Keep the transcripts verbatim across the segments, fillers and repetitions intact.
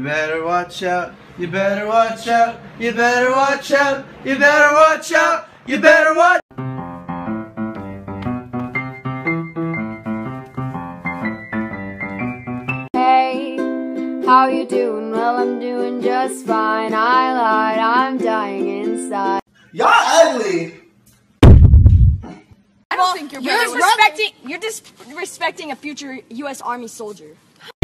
You better watch out, you better watch out, you better watch out, you better watch out, you better watch Hey, how you doing? Well, I'm doing just fine. I lied, I'm dying inside. Y'all ugly! I don't think you're You're disrespecting you're disrespecting a future U S Army soldier.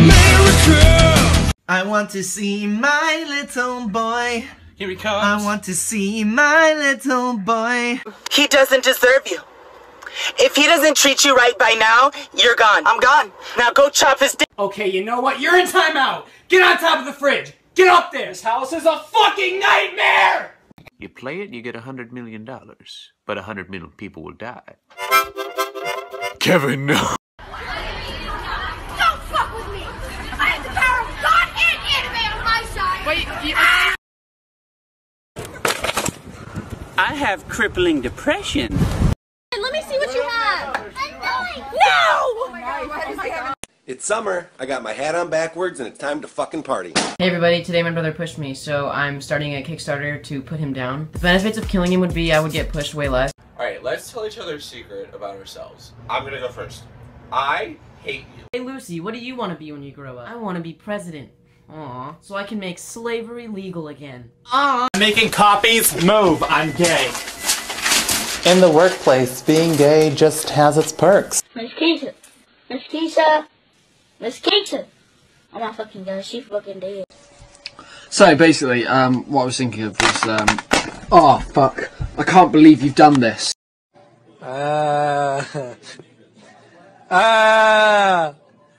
I want to see my little boy. Here he comes. I want to see my little boy. He doesn't deserve you. If he doesn't treat you right by now, you're gone. I'm gone. Now go chop his dick. Okay, you know what? You're in timeout. Get on top of the fridge. Get up there. This house is a fucking nightmare. You play it, you get a hundred million dollars, but a hundred million people will die. Kevin, no. Don't fuck with me! I have the power of God and anime on my side! Wait, you... I have crippling depression. Let me see what you have! No! It's summer, I got my hat on backwards, and it's time to fucking party. Hey everybody, today my brother pushed me, so I'm starting a Kickstarter to put him down. The benefits of killing him would be I would get pushed way less. Alright, let's tell each other a secret about ourselves. I'm gonna go first. I hate you. Hey Lucy, what do you want to be when you grow up? I want to be president. Aww. So I can make slavery legal again. Aww. Making copies? Move, I'm gay. In the workplace, being gay just has its perks. Miss Keisha. Miss Keisha. Miss Keisha. I'm not fucking gay. She fucking dead. So basically, um, what I was thinking of was, um, oh fuck, I can't believe you've done this. Ah. Ah.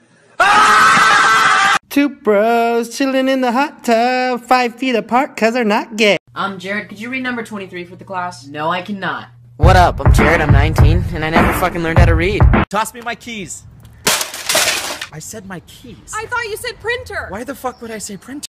Ah! Two bros chilling in the hot tub, five feet apart cause they're not gay. Um, Jared, could you read number twenty-three for the class? No, I cannot. What up? I'm Jared, I'm nineteen, and I never fucking learned how to read. Toss me my keys. I said my keys. I thought you said printer. Why the fuck would I say printer?